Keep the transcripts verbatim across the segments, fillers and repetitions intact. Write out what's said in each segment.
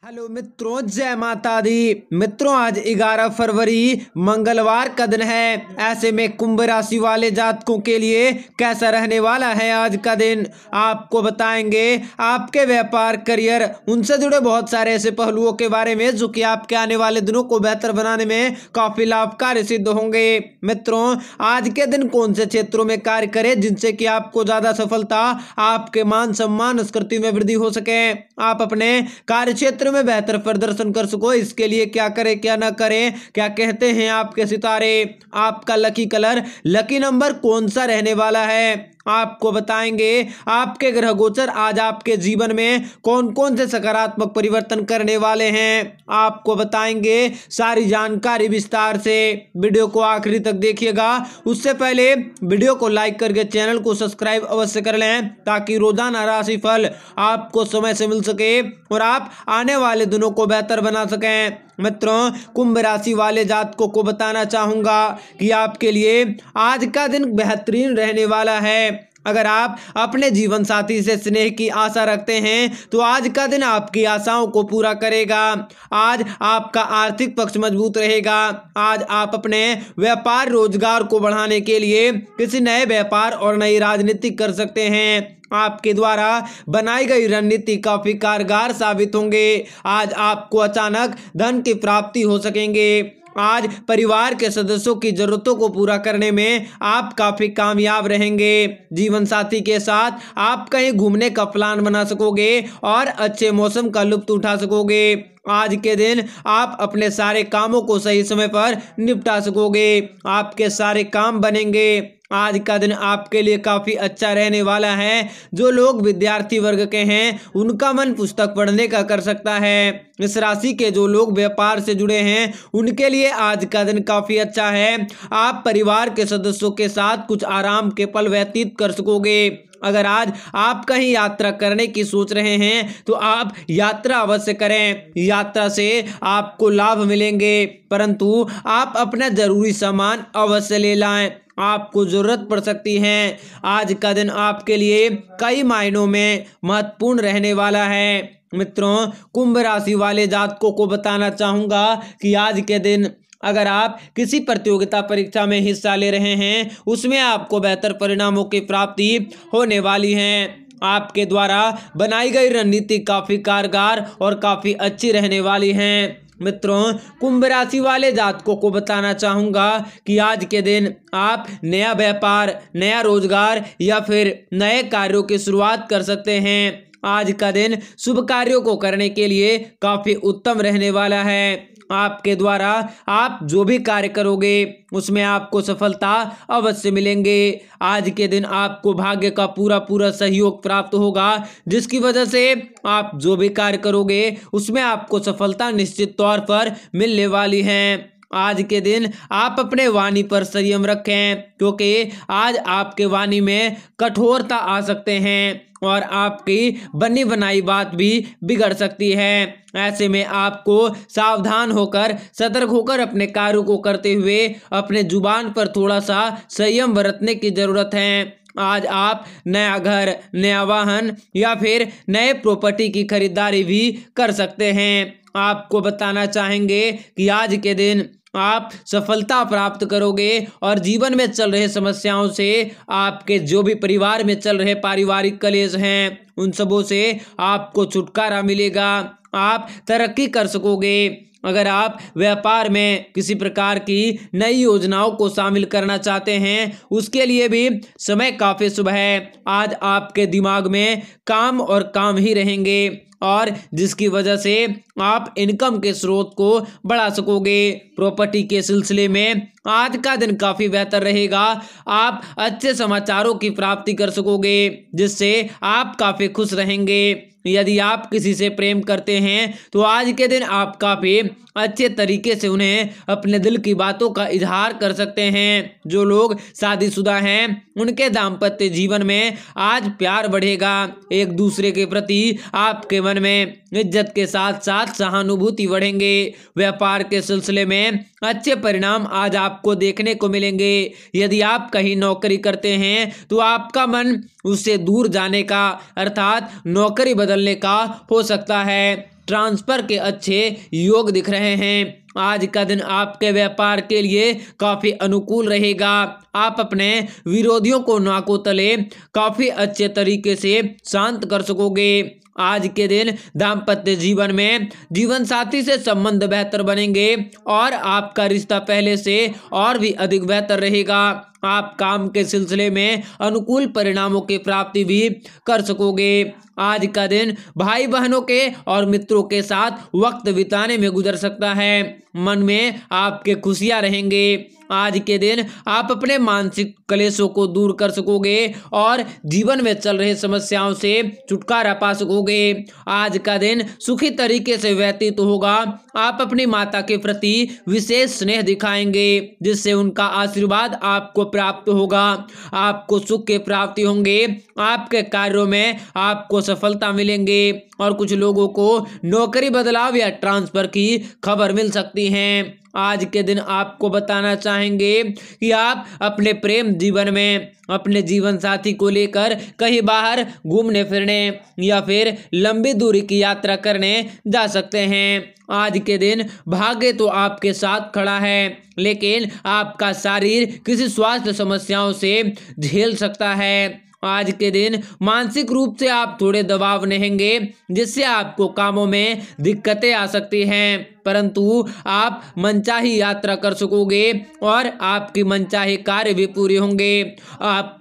Hello मित्रों, जय माता दी। मित्रों, आज ग्यारह फरवरी मंगलवार का दिन है। ऐसे में कुंभ राशि वाले जातकों के लिए कैसा रहने वाला है आज का दिन, आपको बताएंगे। आपके व्यापार, करियर, उनसे जुड़े बहुत सारे ऐसे पहलुओं के बारे में जो कि आपके आने वाले दिनों को बेहतर बनाने में काफी लाभकारी सिद्ध होंगे। मित्रों, आज के दिन कौन से क्षेत्रों में कार्य करें जिनसे कि आपको ज्यादा सफलता, आपके मान सम्मान, संस्कृति में वृद्धि हो सके, आप अपने कार्य क्षेत्र में बेहतर प्रदर्शन कर सको, इसके लिए क्या करें क्या ना करें, क्या कहते हैं आपके सितारे। आपका लकी कलर, लकी नंबर कौन सा रहने वाला है, आपको बताएंगे। आपके ग्रह गोचर आज आपके जीवन में कौन कौन से सकारात्मक परिवर्तन करने वाले हैं, आपको बताएंगे। सारी जानकारी विस्तार से, वीडियो को आखिरी तक देखिएगा। उससे पहले वीडियो को लाइक करके चैनल को सब्सक्राइब अवश्य कर लें ताकि रोजाना राशिफल आपको समय से मिल सके और आप आने वाले दिनों को बेहतर बना सकें। मित्रों, कुंभ राशि वाले जातकों को बताना चाहूंगा कि आपके लिए आज का दिन बेहतरीन रहने वाला है। अगर आप अपने जीवन साथी से स्नेह की आशा रखते हैं तो आज का दिन आपकी आशाओं को पूरा करेगा। आज आपका आर्थिक पक्ष मजबूत रहेगा। आज आप अपने व्यापार, रोजगार को बढ़ाने के लिए किसी नए व्यापार और नई राजनीति कर सकते हैं। आपके द्वारा बनाई गई रणनीति काफी कारगर साबित होंगे। आज आपको अचानक धन की प्राप्ति हो सकेंगे। आज परिवार के सदस्यों की जरूरतों को पूरा करने में आप काफी कामयाब रहेंगे। जीवन साथी के साथ आप कहीं घूमने का प्लान बना सकोगे और अच्छे मौसम का लुत्फ उठा सकोगे। आज के दिन आप अपने सारे कामों को सही समय पर निपटा सकोगे। आपके सारे काम बनेंगे। आज का दिन आपके लिए काफी अच्छा रहने वाला है। जो लोग विद्यार्थी वर्ग के हैं उनका मन पुस्तक पढ़ने का कर सकता है। इस राशि के जो लोग व्यापार से जुड़े हैं उनके लिए आज का दिन काफी अच्छा है। आप परिवार के सदस्यों के साथ कुछ आराम के पल व्यतीत कर सकोगे। अगर आज आप कहीं यात्रा करने की सोच रहे हैं तो आप यात्रा अवश्य करें। यात्रा से आपको लाभ मिलेंगे, परंतु आप अपना जरूरी सामान अवश्य ले लाएं, आपको जरूरत पड़ सकती है। आज का दिन आपके लिए कई मायनों में महत्वपूर्ण रहने वाला है। मित्रों, कुंभ राशि वाले जातकों को बताना चाहूंगा कि आज के दिन अगर आप किसी प्रतियोगिता परीक्षा में हिस्सा ले रहे हैं उसमें आपको बेहतर परिणामों की प्राप्ति होने वाली है। आपके द्वारा बनाई गई रणनीति काफी कारगर और काफी अच्छी रहने वाली है। मित्रों, कुंभ राशि वाले जातकों को बताना चाहूंगा कि आज के दिन आप नया व्यापार, नया रोजगार या फिर नए कार्यों की शुरुआत कर सकते हैं। आज का दिन शुभ कार्यों को करने के लिए काफी उत्तम रहने वाला है। आपके द्वारा आप जो भी कार्य करोगे उसमें आपको सफलता अवश्य मिलेंगे। आज के दिन आपको भाग्य का पूरा पूरा सहयोग प्राप्त होगा, जिसकी वजह से आप जो भी कार्य करोगे उसमें आपको सफलता निश्चित तौर पर मिलने वाली है। आज के दिन आप अपने वाणी पर संयम रखें क्योंकि आज आपके वाणी में कठोरता आ सकते हैं और आपकी बनी बनाई बात भी बिगड़ सकती है। ऐसे में आपको सावधान होकर, सतर्क होकर अपने कार्यों को करते हुए अपने जुबान पर थोड़ा सा संयम बरतने की जरूरत है। आज आप नया घर, नया वाहन या फिर नए प्रॉपर्टी की खरीदारी भी कर सकते हैं। आपको बताना चाहेंगे कि आज के दिन आप सफलता प्राप्त करोगे और जीवन में चल रहे समस्याओं से, आपके जो भी परिवार में चल रहे पारिवारिक कलेश हैं उन सबों से आपको छुटकारा मिलेगा। आप तरक्की कर सकोगे। अगर आप व्यापार में किसी प्रकार की नई योजनाओं को शामिल करना चाहते हैं उसके लिए भी समय काफी शुभ है। आज आपके दिमाग में काम और काम ही रहेंगे और जिसकी वजह से आप इनकम के स्रोत को बढ़ा सकोगे। प्रॉपर्टी के सिलसिले में आज का दिन काफी बेहतर रहेगा। आप अच्छे समाचारों की प्राप्ति कर सकोगे जिससे आप काफी खुश रहेंगे। यदि आप किसी से प्रेम करते हैं तो आज के दिन आप काफी अच्छे तरीके से उन्हें अपने दिल की बातों का इजहार कर सकते हैं। जो लोग शादीशुदा हैं उनके दाम्पत्य जीवन में आज प्यार बढ़ेगा। एक दूसरे के प्रति आपके मन में इज्जत के साथ साथ सहानुभूति बढ़ेंगे। व्यापार के सिलसिले में अच्छे परिणाम आज आपको देखने को मिलेंगे। यदि आप कहीं नौकरी करते हैं तो आपका मन उससे दूर जाने का, अर्थात नौकरी बदलने का हो सकता है। ट्रांसफर के अच्छे योग दिख रहे हैं। आज का दिन आपके व्यापार के लिए काफी अनुकूल रहेगा। आप अपने विरोधियों को नाको तले काफी अच्छे तरीके से शांत कर सकोगे। आज के दिन दाम्पत्य जीवन में जीवन साथी से संबंध बेहतर बनेंगे और आपका रिश्ता पहले से और भी अधिक बेहतर रहेगा। आप काम के सिलसिले में अनुकूल परिणामों की प्राप्ति भी कर सकोगे। आज का दिन भाई बहनों के और मित्रों के साथ वक्त बिताने में गुजर सकता है। मन में आपके खुशियां रहेंगे। आज के दिन आप अपने मानसिक क्लेशों को दूर कर सकोगे और जीवन में चल रही समस्याओं से छुटकारा पा सकोगे। आज का दिन सुखी तरीके से व्यतीत होगा। आप अपनी माता के प्रति विशेष स्नेह दिखाएंगे, जिससे उनका आशीर्वाद आपको प्राप्त होगा। आपको सुख के प्राप्ति होंगे। आपके कार्यों में आपको सफलता मिलेंगे और कुछ लोगों को नौकरी बदलाव या ट्रांसफर की खबर मिल सकती है। आज के दिन आपको बताना चाहेंगे कि आप अपने प्रेम जीवन में अपने जीवन साथी को लेकर कहीं बाहर घूमने फिरने या फिर लंबी दूरी की यात्रा करने जा सकते हैं। आज के दिन भाग्य तो आपके साथ खड़ा है, लेकिन आपका शरीर किसी स्वास्थ्य समस्याओं से झेल सकता है। आज के दिन मानसिक रूप से आप थोड़े दबाव में रहेंगे, जिससे आपको कामों में दिक्कतें आ सकती हैं, परंतु आप मनचाही यात्रा कर सकोगे और आपकी मनचाही कार्य भी पूरे होंगे। आप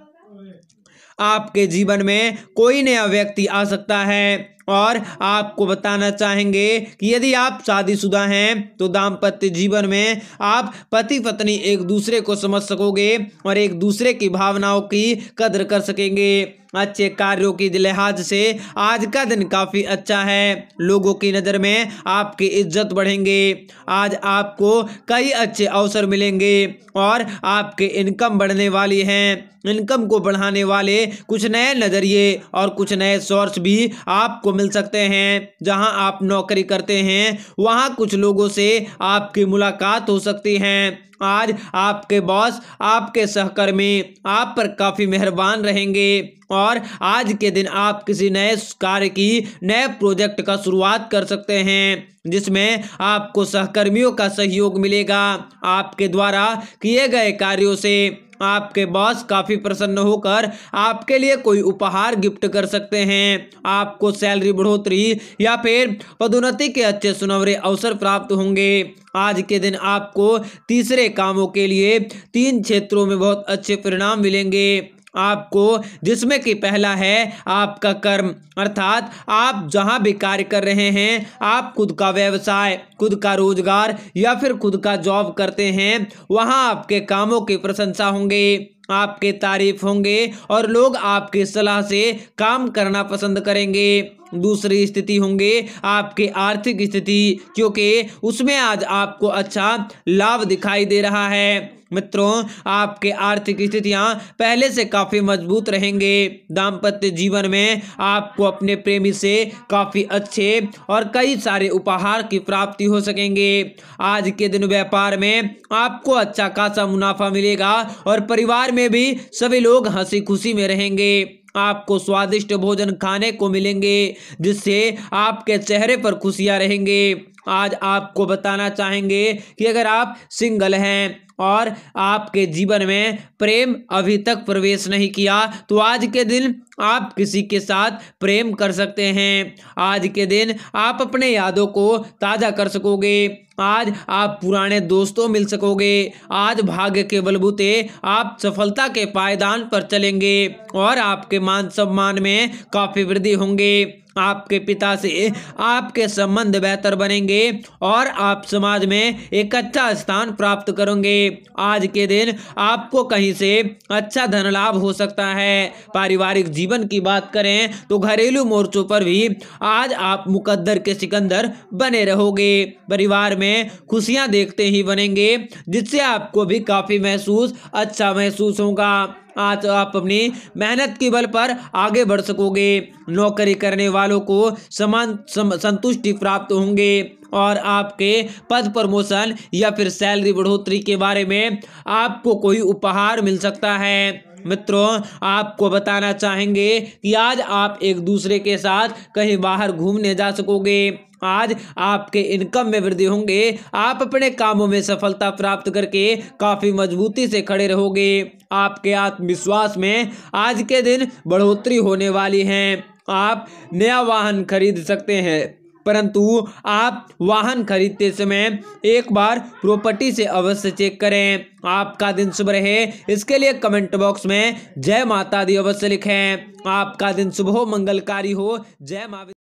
आपके जीवन में कोई नया व्यक्ति आ सकता है और आपको बताना चाहेंगे कि यदि आप शादीशुदा हैं तो दाम्पत्य जीवन में आप पति पत्नी एक दूसरे को समझ सकोगे और एक दूसरे की भावनाओं की कदर कर सकेंगे। अच्छे कार्यों की लिहाज से आज का दिन काफी अच्छा है। लोगों की नज़र में आपकी इज्जत बढ़ेंगे। आज आपको कई अच्छे अवसर मिलेंगे और आपके इनकम बढ़ने वाली हैं। इनकम को बढ़ाने वाले कुछ नए नज़रिए और कुछ नए सोर्स भी आपको मिल सकते हैं। जहां आप नौकरी करते हैं वहां कुछ लोगों से आपकी मुलाकात हो सकती है। आज आपके बॉस, आपके सहकर्मी आप पर काफ़ी मेहरबान रहेंगे और आज के दिन आप किसी नए कार्य की नए प्रोजेक्ट का शुरुआत कर सकते हैं, जिसमें आपको सहकर्मियों का सहयोग मिलेगा। आपके द्वारा किए गए कार्यों से आपके बॉस काफ़ी प्रसन्न होकर आपके लिए कोई उपहार गिफ्ट कर सकते हैं। आपको सैलरी बढ़ोतरी या फिर पदोन्नति के अच्छे सुनहरे अवसर प्राप्त होंगे। आज के दिन आपको तीसरे कामों के लिए तीन क्षेत्रों में बहुत अच्छे परिणाम मिलेंगे आपको, जिसमें कि पहला है आपका कर्म, अर्थात आप जहां भी कार्य कर रहे हैं, आप खुद का व्यवसाय, खुद का रोजगार या फिर खुद का जॉब करते हैं, वहां आपके कामों की प्रशंसा होंगे, आपके तारीफ होंगे और लोग आपकी सलाह से काम करना पसंद करेंगे। दूसरी स्थिति होंगे आपकी आर्थिक स्थिति, क्योंकि उसमें आज आपको अच्छा लाभ दिखाई दे रहा है। मित्रों, आपके आर्थिक स्थितियां पहले से काफ़ी मजबूत रहेंगे। दाम्पत्य जीवन में आपको अपने प्रेमी से काफ़ी अच्छे और कई सारे उपहार की प्राप्ति हो सकेंगे। आज के दिन व्यापार में आपको अच्छा खासा मुनाफा मिलेगा और परिवार में भी सभी लोग हंसी खुशी में रहेंगे। आपको स्वादिष्ट भोजन खाने को मिलेंगे, जिससे आपके चेहरे पर खुशियां रहेंगे। आज आपको बताना चाहेंगे कि अगर आप सिंगल हैं और आपके जीवन में प्रेम अभी तक प्रवेश नहीं किया, तो आज के दिन आप किसी के साथ प्रेम कर सकते हैं। आज के दिन आप अपने यादों को ताज़ा कर सकोगे। आज आप पुराने दोस्तों मिल सकोगे। आज भाग्य के बलबूते आप सफलता के पायदान पर चलेंगे और आपके मान सम्मान में काफ़ी वृद्धि होंगे। आपके पिता से आपके संबंध बेहतर बनेंगे और आप समाज में एक अच्छा स्थान प्राप्त करेंगे। आज के दिन आपको कहीं से अच्छा धन लाभ हो सकता है। पारिवारिक जीवन की बात करें तो घरेलू मोर्चों पर भी आज आप मुकद्दर के सिकंदर बने रहोगे। परिवार में खुशियां देखते ही बनेंगे, जिससे आपको भी काफ़ी महसूस अच्छा महसूस होगा। आज आप अपनी मेहनत के बल पर आगे बढ़ सकोगे। नौकरी करने वालों को समान सम, संतुष्टि प्राप्त होंगे और आपके पद प्रमोशन या फिर सैलरी बढ़ोतरी के बारे में आपको कोई उपहार मिल सकता है। मित्रों आपको बताना चाहेंगे कि आज आप एक दूसरे के साथ कहीं बाहर घूमने जा सकोगे। आज आपके इनकम में वृद्धि होंगे। आप अपने कामों में सफलता प्राप्त करके काफी मजबूती से खड़े रहोगे। आपके आत्मविश्वास में आज के दिन बढ़ोतरी होने वाली है। आप नया वाहन खरीद सकते हैं, परंतु आप वाहन खरीदते समय एक बार प्रॉपर्टी से अवश्य चेक करें। आपका दिन शुभ रहे, इसके लिए कमेंट बॉक्स में जय माता दी अवश्य लिखें। आपका दिन शुभ हो, मंगलकारी हो। जय माता।